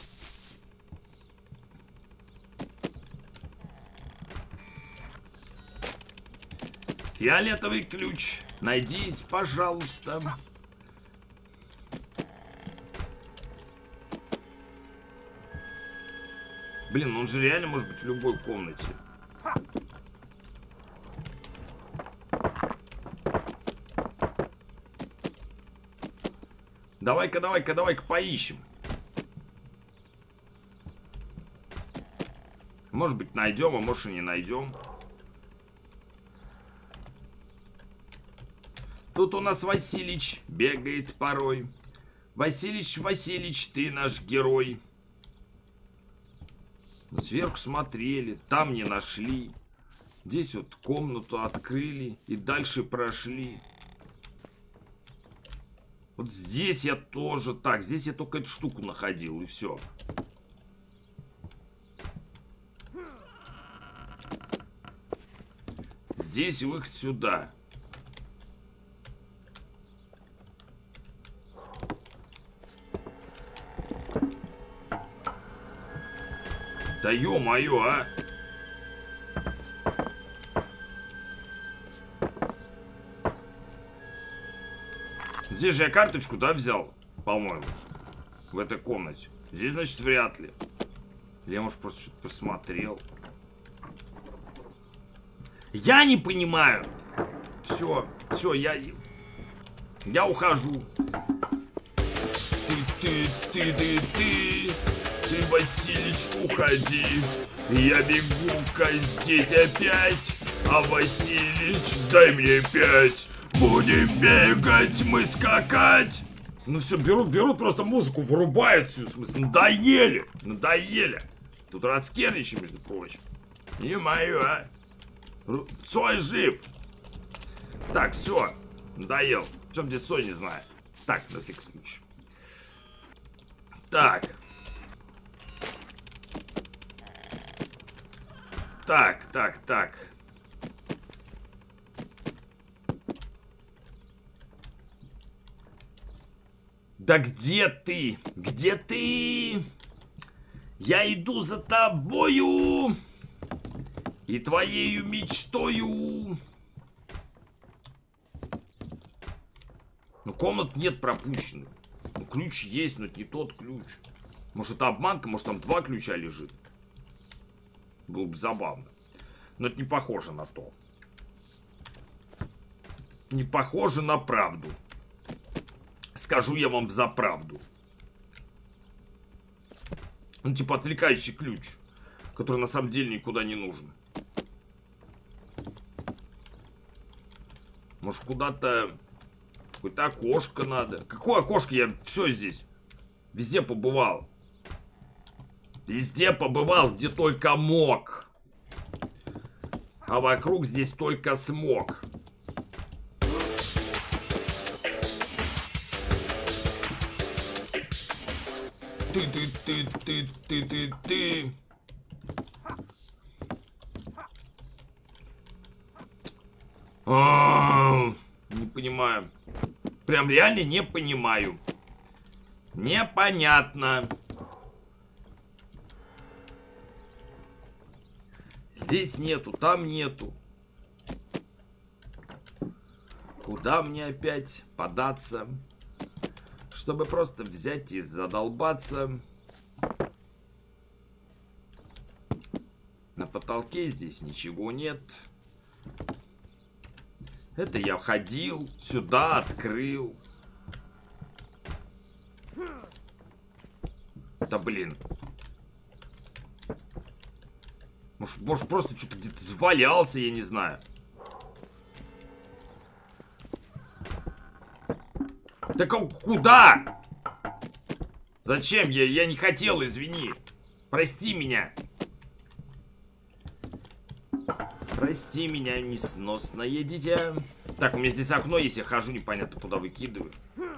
Фиолетовый ключ. Найдись, пожалуйста. Блин, он же реально может быть в любой комнате. Давай-ка поищем. Может быть найдем, а может и не найдем. Тут у нас Василич бегает порой. Василич, ты наш герой. Сверху смотрели, там не нашли. Здесь вот комнату открыли и дальше прошли. Вот здесь я тоже так. Здесь я только эту штуку находил и все. Здесь выход сюда. Да ё-моё, а! Здесь же я карточку, да, взял? По-моему. В этой комнате. Здесь, значит, вряд ли. Или я, может, просто что-то посмотрел. Я не понимаю. Все, я ухожу. Ты, Василич, уходи. Я бегу-ка здесь опять. А Василич, дай мне 5. Будем бегать, мы скакать. Ну все, берут просто музыку, вырубают всю, в смысле, надоели. Тут Рацкевичи, между прочим. Не мое, а. Цой жив. Так, все. Надоел. В чем здесь соль, не знаю. Так, на всякий случай. Так. Так. Да где ты? Где ты? Я иду за тобою и твоею мечтою. Ну, комнат нет пропущенных. Ну, ключ есть, но это не тот ключ. Может, это обманка, может, там 2 ключа лежит. Было бы забавно. Но это не похоже на то. Не похоже на правду. Скажу я вам за правду. Ну, типа отвлекающий ключ, который на самом деле никуда не нужен. Может, куда-то... Какое-то окошко надо. Какое окошко? Я все здесь. Везде побывал. Везде побывал, где только мог. А вокруг здесь только смог. Ты. Не понимаю. Прям реально не понимаю. Непонятно. Здесь нету, там нету. Куда мне опять податься? Чтобы просто взять и задолбаться. На потолке здесь ничего нет. Это я входил, сюда открыл. Да блин. Может просто что-то где-то завалялся, я не знаю. Так куда? Зачем? Я не хотел, извини. Прости меня. Прости меня, несносное дитя. Так, у меня здесь окно есть, я хожу, непонятно куда выкидываю.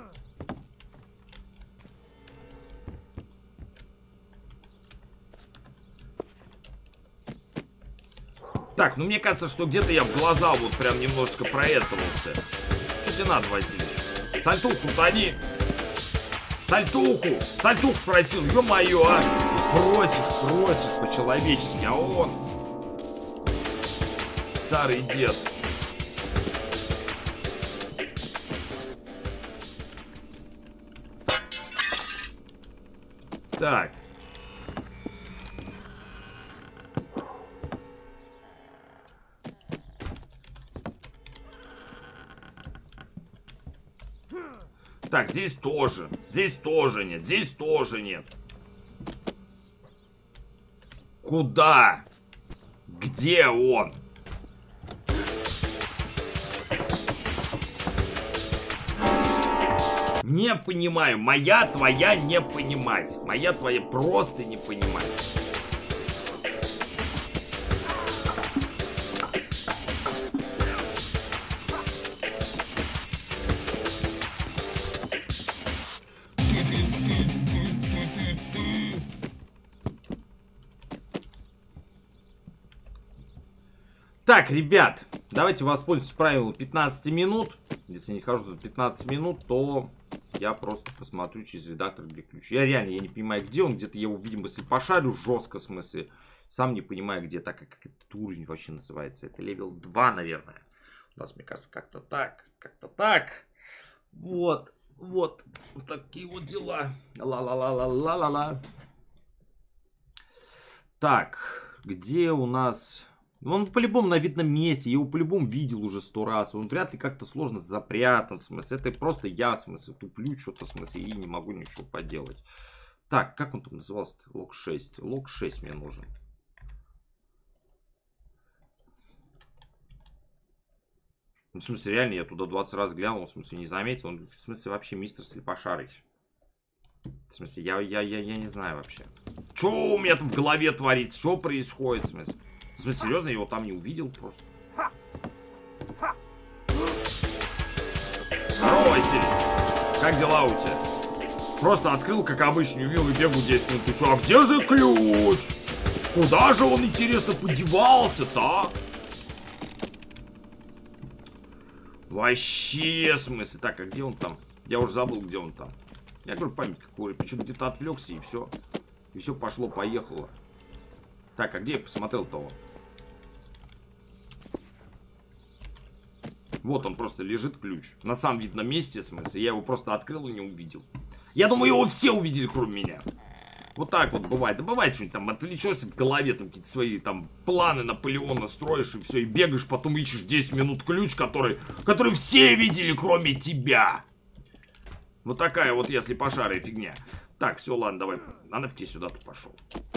Так, ну мне кажется, что где-то я в глаза вот прям немножко проэтовался. Что тебе надо, Василий? Сальтуху утони. Сальтуху! Сальтуху просил, ё-моё, а! Просишь по-человечески, а он... Старый дед. Так. Так, здесь тоже. Здесь тоже нет. Здесь тоже нет. Куда? Где он? Не понимаю. Моя, твоя не понимать. Моя, твоя просто не понимать. Так, ребят, давайте воспользуемся правилом 15 минут. Если я не хожу за 15 минут, то я просто посмотрю через редактор, где ключ. Я реально не понимаю, где он. Где-то я его, видимо, если пошарю жестко, в смысле. Сам не понимаю, где. Так, как этот уровень вообще называется. Это левел 2, наверное. У нас, мне кажется, как-то так. Как-то так. Вот такие вот дела. Ла-ла-ла-ла-ла-ла-ла. Так, где у нас... Он по-любому на видном месте, я его по-любому видел уже 100 раз. Он вряд ли как-то сложно запрятан, в смысле. Это просто я, в смысле, туплю что-то, в смысле, и не могу ничего поделать. Так, как он там назывался-то? Лог 6. Лог 6 мне нужен. Ну, в смысле, реально, я туда 20 раз глянул, в смысле, не заметил. Он, в смысле, вообще мистер Слепошарыч. В смысле, я не знаю вообще. Что у меня там в голове творится? Что происходит, в смысле? В смысле, серьезно, я его там не увидел просто. Василий? Как дела у тебя? Просто открыл, как обычно, не увидел и бегу 10 минут. Ты что, а где же ключ? Куда же он, интересно, подевался-то, а? Вообще, смысл. Так, а где он там? Я уже забыл, где он там. Я говорю, память какой. Почему-то где-то отвлекся, и все. И все пошло-поехало. Так, а где я посмотрел того? Вот он просто лежит, ключ. На самом видном месте, в смысле. Я его просто открыл и не увидел. Я думаю, его все увидели, кроме меня. Вот так вот бывает. Да бывает что-нибудь там, отвлечешься в голове, там какие-то свои там планы Наполеона строишь, и все, и бегаешь, потом ищешь 10 минут ключ, который все видели, кроме тебя. Вот такая вот, если пошарая фигня. Так, все, ладно, давай. Нафиг сюда-то пошел.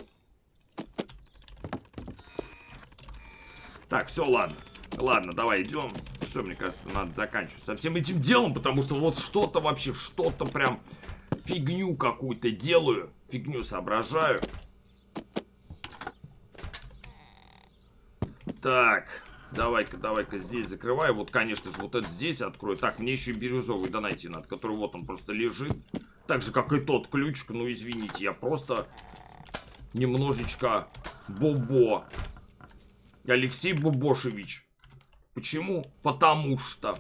Так, все, ладно. Ладно, давай идем. Все, мне кажется, надо заканчивать со всем этим делом, потому что вот что-то вообще, что-то прям фигню какую-то делаю. Фигню соображаю. Так, давай-ка здесь закрываю. Вот, конечно же, вот это здесь открою. Так, мне еще и бирюзовый найти надо, который вот он просто лежит. Так же, как и тот ключ. Ну, извините, я просто немножечко бобо. Алексей Бобошевич. Почему? Потому что.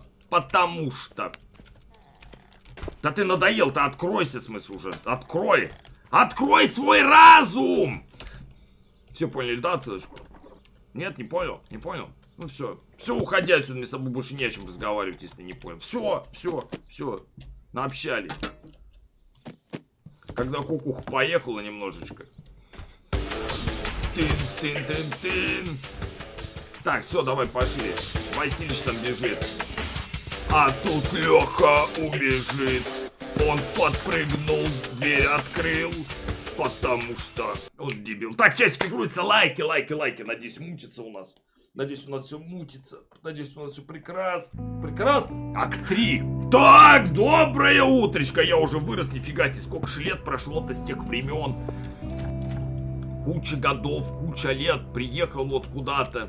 Да ты надоел-то, откройся, в смысле, уже. Открой. Открой свой разум! Все поняли, да, Цешку? Нет, не понял? Не понял? Ну все. Все, уходи отсюда, мне с тобой больше не о чем разговаривать, если не понял. Все. Наобщались. Когда кукуха поехала немножечко. Тын. Так, все, давай пошли. Василич там бежит. А тут Леха убежит. Он подпрыгнул, дверь открыл, потому что он дебил. Так, часики крутятся, лайки. Надеюсь, мутится у нас. Надеюсь, у нас все мутится. Надеюсь, у нас все прекрасно. Акт 3. Так, доброе утречко. Я уже вырос, нифига себе, сколько же лет прошло-то с тех времен. Куча годов, куча лет. Приехал вот куда-то.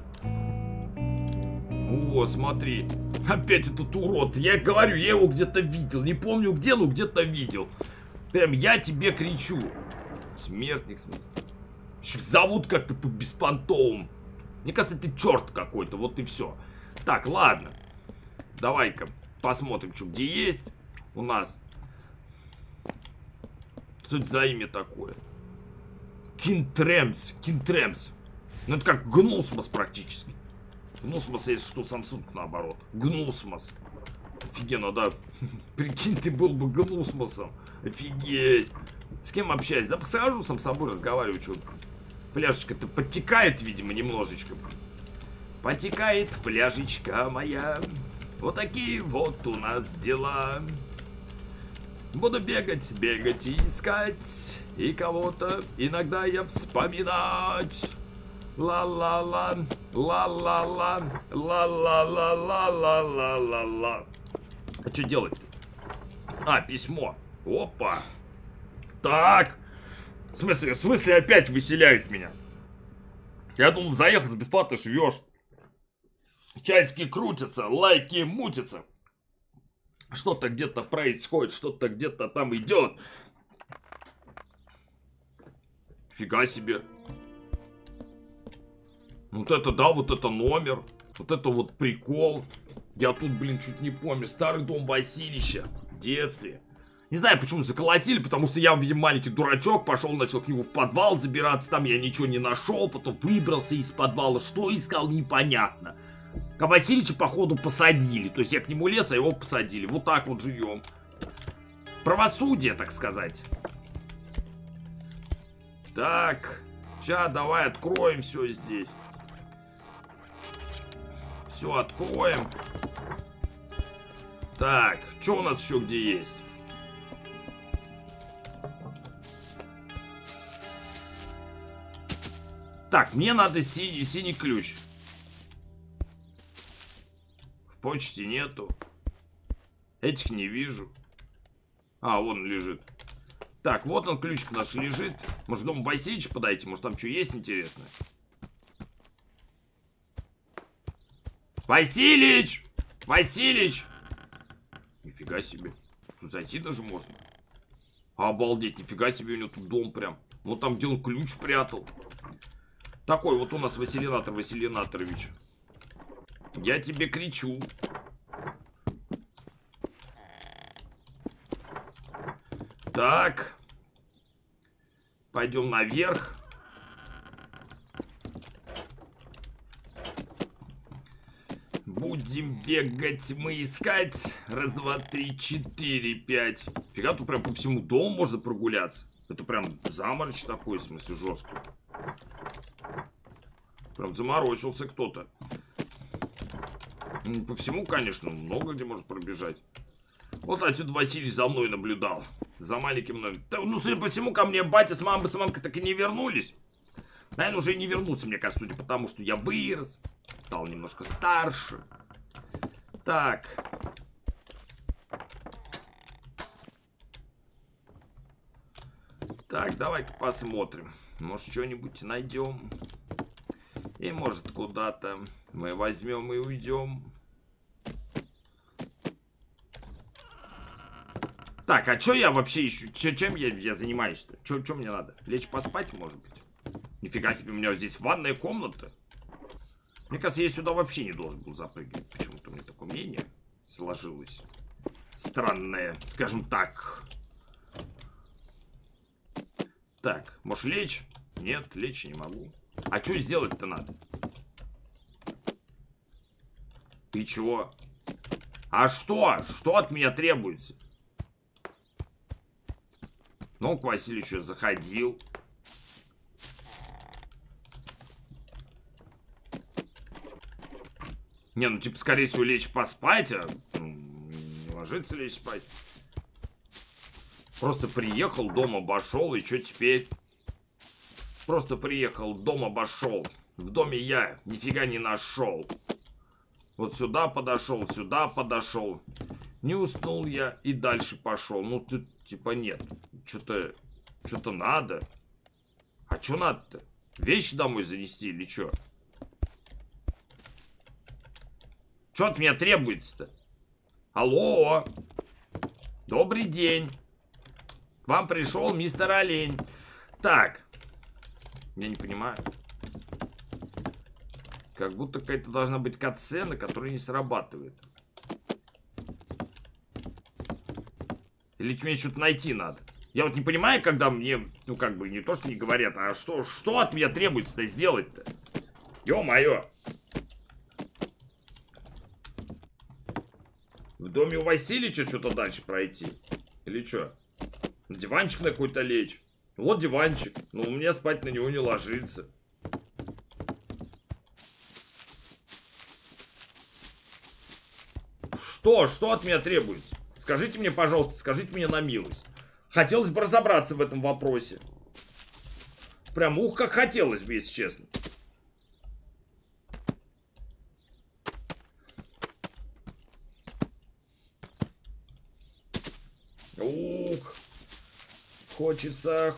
О, смотри. Опять этот урод. Я говорю, я его где-то видел. Не помню где, но где-то видел. Прям я тебе кричу. Смертник, в смысле. Зовут как-то по беспонтовым. Мне кажется, ты черт какой-то. Вот и все. Так, ладно. Давай-ка посмотрим, что где есть у нас. Что это за имя такое? Кинтремс. Ну это как Гнусмос практически. Гнусмос, если что, Samsung наоборот. Гнусмос. Офигенно, да? Прикинь, ты был бы Гнусмосом. Офигеть. С кем общаюсь? Да посажу сам с собой, разговариваю. Что? Фляжечка-то подтекает, видимо, немножечко. Потекает фляжечка моя. Вот такие вот у нас дела. Буду бегать и искать. И кого-то иногда я вспоминать. Ла-ла-ла, ла-ла-ла, ла-ла-ла-ла-ла-ла-ла-ла. А что делать-то? А, письмо. Опа. Так. В смысле опять выселяют меня? Я думал, заехал, бесплатно живешь. Часики крутятся, лайки мутятся. Что-то где-то происходит, что-то где-то там идет. Фига себе. Вот это, да, вот это номер. Вот это вот прикол. Я тут, блин, чуть не помню. Старый дом Васильевича. В детстве. Не знаю, почему заколотили, потому что я, видимо, маленький дурачок. Пошел, начал к нему в подвал забираться. Там я ничего не нашел. Потом выбрался из подвала. Что искал, непонятно. А Васильевича, походу, посадили. То есть я к нему лез, а его посадили. Вот так вот живем. Правосудие, так сказать. Так. Сейчас давай откроем все здесь. Все откроем. Так, что у нас еще где есть? Так, мне надо синий ключ. В почте нету. Этих не вижу. А, вон лежит. Так, вот он, ключик наш лежит. Может, дом Васильевича подойти? Может, там что есть интересное? Васильевич! Васильевич! Нифига Нифига себе. Тут зайти даже можно. Обалдеть, нифига себе, у него тут дом прям. Вот там, где он ключ прятал. Такой вот у нас Василинатор Василинаторович. Я тебе кричу. Так. Пойдем наверх. Будем бегать, мы искать. Раз, два, три, четыре, пять. Фига, тут прям по всему дому можно прогуляться. Это прям заморочь такой, в смысле, жесткий. Прям заморочился кто-то. По всему, конечно, много где может пробежать. Вот отсюда Василий за мной наблюдал. За маленьким мной. Ну, судя по всему, ко мне батя с мамкой так и не вернулись. Наверное, уже и не вернутся, мне кажется, судя по тому, что я вырос. Стал немножко старше. Так. Так, давай-ка посмотрим. Может, что-нибудь найдем. И, может, куда-то мы возьмем и уйдем. Так, а что я вообще ищу? Чем я занимаюсь-то? Что мне надо? Лечь поспать, может быть? Нифига себе, у меня вот здесь ванная комната. Мне кажется, я сюда вообще не должен был запрыгивать. Почему-то у меня такое мнение сложилось. Странное, скажем так. Так, можешь лечь? Нет, лечь не могу. А что сделать-то надо? Ты чего? А что? Что от меня требуется? Ну, к Василию заходил. Не, ну типа, скорее всего, лечь поспать, а не ложиться лечь спать. Просто приехал, дом обошел, и что теперь? Просто приехал, дом обошел. В доме я нифига не нашел. Вот сюда подошел. Не уснул я и дальше пошел. Ну, ты типа нет. Что-то надо. А что надо-то? Вещи домой занести или что? Что от меня требуется-то? Алло! Добрый день. К вам пришел мистер Олень. Так. Я не понимаю. Как будто какая-то должна быть катсцена, которая не срабатывает. Или мне что-то найти надо. Я вот не понимаю, когда мне, ну как бы, не то, что не говорят, а что от меня требуется-то сделать-то? Ё-моё! В доме у Васильича что-то дальше пройти? Или что? Диванчик на какой-то лечь? Вот диванчик. Но у меня спать на него не ложится. Что от меня требуется? Скажите мне, пожалуйста, скажите мне на милость. Хотелось бы разобраться в этом вопросе. Прям ух, как хотелось бы, если честно. Ух. Хочется.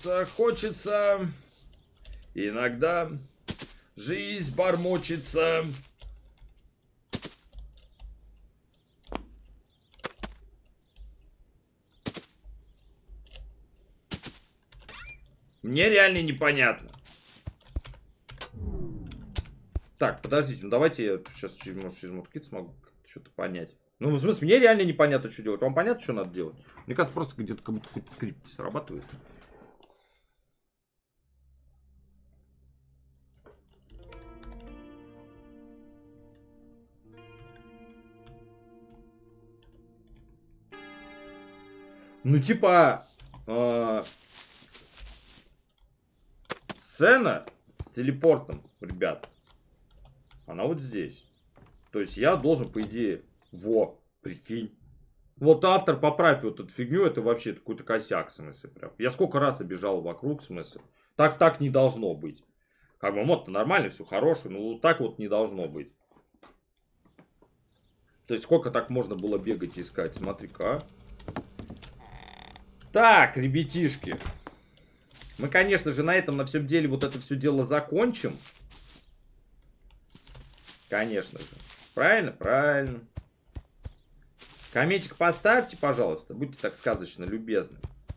Иногда жизнь бормочется. Мне реально непонятно. Так, подождите, ну давайте я сейчас, может, через муткит смогу что-то понять. Ну, в смысле, мне реально непонятно, что делать. Вам понятно, что надо делать? Мне кажется, просто где-то как будто какой-то скрипт не срабатывает. Ну, типа... сцена с телепортом, ребят. Она вот здесь. То есть я должен, по идее... Во, прикинь. Вот автор, поправь вот эту фигню, это вообще какой-то косяк, в смысле, прям. Я сколько раз обижал вокруг, в смысле. Так не должно быть. Как бы мод-то нормально, все хорошее, но вот так вот не должно быть. То есть сколько так можно было бегать и искать? Смотри-ка, а. Так, ребятишки. Мы, конечно же, на этом, на всем деле, вот это все дело закончим. Конечно же. Правильно? Правильно. Комментик поставьте, пожалуйста. Будьте так сказочно любезны.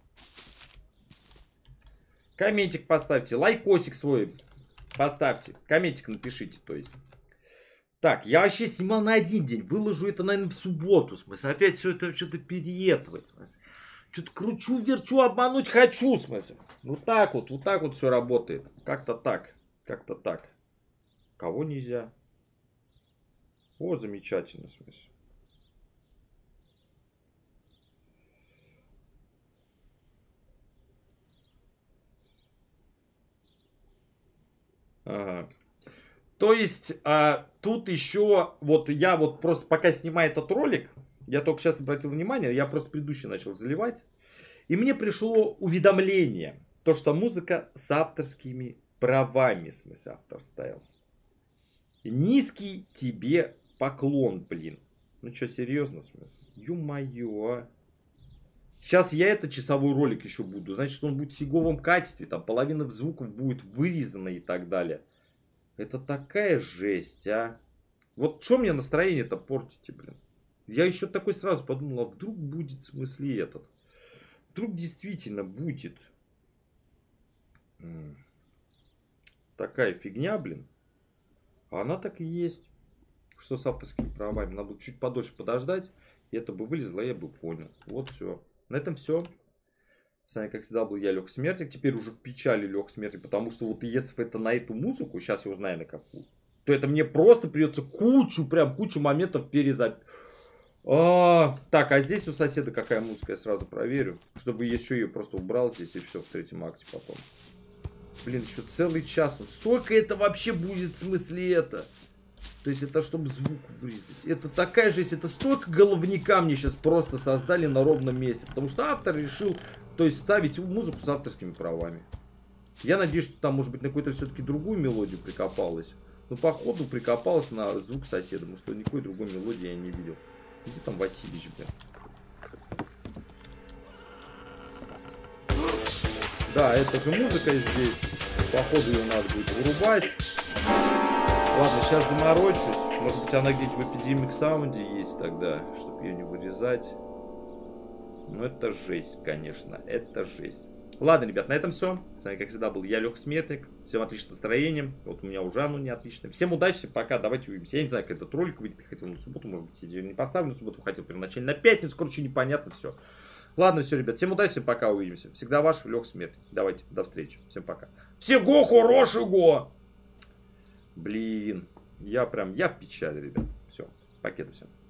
Комментик поставьте. Лайкосик свой поставьте. Комментик напишите, то есть. Так, я вообще снимал на один день. Выложу это, наверное, в субботу. В смысле, опять все это что-то переетывать. В смысле. Что-то кручу, верчу, обмануть хочу. В смысле. Вот так вот все работает. Как-то так. Как-то так. Кого нельзя? О, замечательно, в смысле. Ага. То есть, тут еще, вот я вот просто пока снимаю этот ролик, я только сейчас обратил внимание, я просто предыдущий начал заливать, и мне пришло уведомление, то что музыка с авторскими правами, в смысле автор ставил. Низкий тебе поклон, блин. Ну что, серьезно, в смысле? Ё-моё, а. Сейчас я это часовой ролик еще буду. Значит, он будет в фиговом качестве. Там половина звуков будет вырезана и так далее. Это такая жесть, а. Вот что мне настроение-то портите, блин? Я еще такой сразу подумал, а вдруг будет в смысле этот? Вдруг действительно будет. Такая фигня, блин. А она так и есть. Что с авторскими правами? Надо было чуть подольше подождать. И это бы вылезло, я бы понял. Вот все. На этом все. С вами, как всегда, был я, Лех Смертник. Теперь уже в печали Лех Смертник. Потому что вот если это на эту музыку, сейчас я узнаю на какую, то это мне просто придется кучу моментов перезаписать. Так, а здесь у соседа какая музыка, я сразу проверю. Чтобы еще ее просто убрал здесь и все в третьем акте потом. Блин, еще целый час. Столько это вообще будет в смысле это? То есть это чтобы звук вырезать. Это такая жесть. Это столько головника мне сейчас просто создали на ровном месте. Потому что автор решил, то есть ставить музыку с авторскими правами. Я надеюсь, что там может быть на какую-то все-таки другую мелодию прикопалась. Но походу прикопалась на звук соседа. Потому что никакой другой мелодии я не видел. Где там Васильевич, блин? Да, это же музыка здесь. Походу ее надо будет вырубать. Ладно, сейчас заморочусь. Может быть, она где-то в Epidemic Sound есть тогда, чтобы ее не вырезать. Ну, это жесть, конечно. Это жесть. Ладно, ребят, на этом все. С вами, как всегда, был я, Леха Смертник. Всем отличного настроения. Вот у меня уже оно не отличное. Всем удачи, всем пока. Давайте увидимся. Я не знаю, как этот ролик выйдет. Я хотел на субботу, может быть, я не поставлю на субботу. Хотел первоначально на пятницу. Короче, непонятно все. Ладно, все, ребят. Всем удачи, всем пока. Увидимся. Всегда ваш Леха Смертник. Давайте, до встречи. Всем пока. Всего хорошего! Блин. Я в печали, ребят. Все, пакет всем.